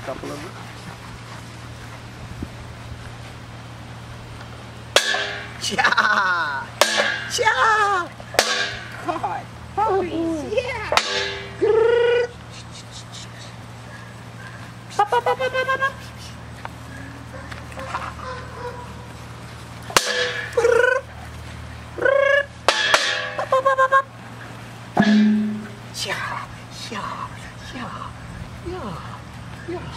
back up a little bit. Cha! Cha! God, puppies, yeah! Up, up, up, up, up, up, up. Yeah, yeah, yeah, yeah, yeah.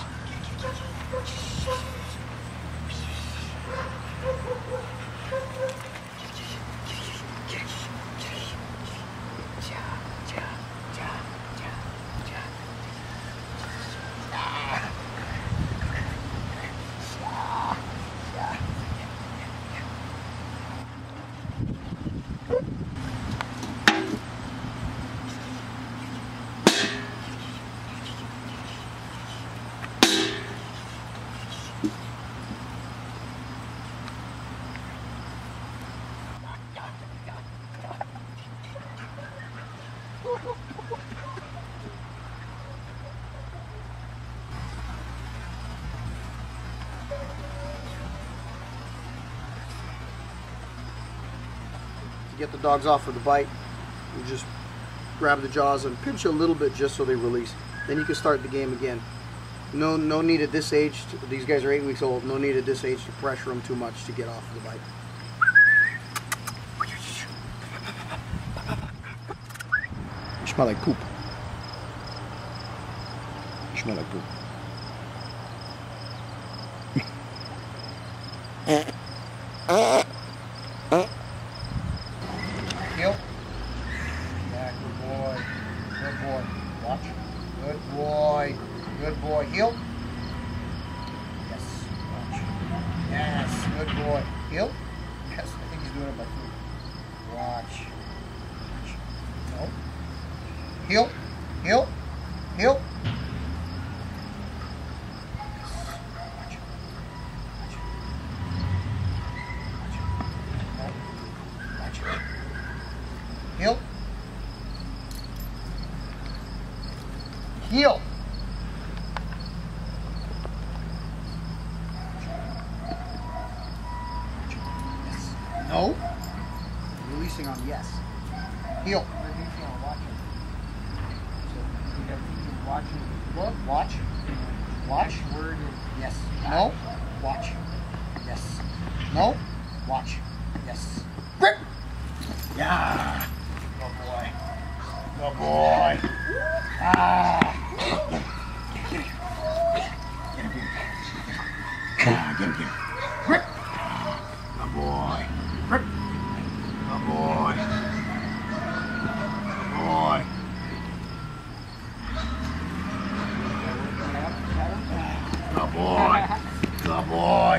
To get the dogs off of the bite, you just grab the jaws and pinch a little bit just so they release. Then you can start the game again. No need at this age, these guys are 8 weeks old, no need at this age to pressure them too much to get off of the bite. You smell like poop. You smell like poop. Heel. Yeah, good boy. Good boy. Watch. Good boy. Good boy. Heel. Yes. Watch. Yes. Good boy. Heel. Yes. I think he's doing it by foot. Watch. Watch. No. Heel. Heel. Heel. Heel. Heel. Yes. No. Releasing on yes. Heel. Releasing on watching. So you have watching. Look. Watch. Watch. Word. Yes. No. Watch. Yes. No. Watch. Yes. Grip. Yeah. Good boy. Good boy. Ah. Get him. Get him. Ah, get him. Get him. Grip. Good boy. Grip. Good boy. Good boy. Good boy. Good boy.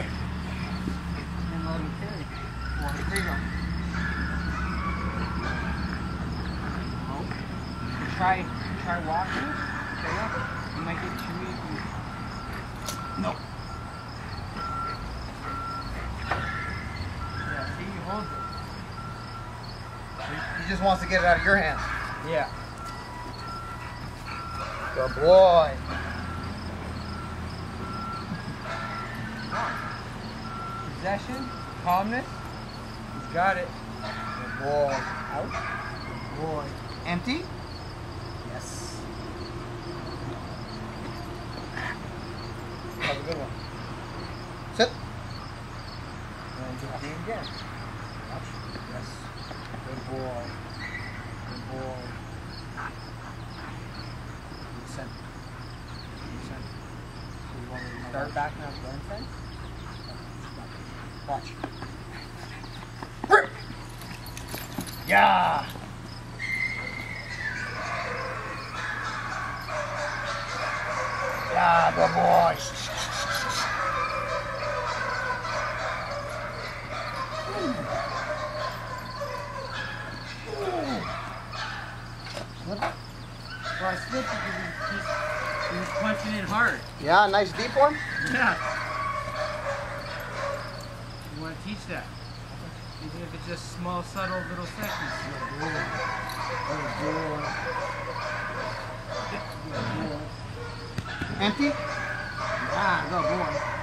Try walking. You might get chewy if you... No. Yeah, see, he holds it. He just wants to get it out of your hands. Yeah. Good boy. Possession, calmness. He's got it. Good boy. Out. Good boy. Empty. Yes. That was a good one. Sit. And do it again. Watch. Yes. Good boy. Good boy. Good center. Good center. So you want to start backing up the inside? Watch. Grip. Yeah. Yeah, good boy. Well, I slipped because he was punching in hard. Yeah, nice deep one. Yeah. You want to teach that. Even if it's just small, subtle little sections. Empty? Ah, good boy.